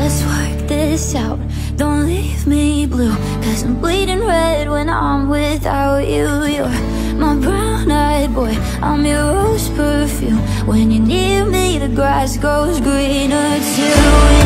Let's work this out, don't leave me blue, 'cause I'm bleeding red when I'm without you. You're my brown-eyed boy, I'm your rose perfume. When you're near me, the grass goes greener too.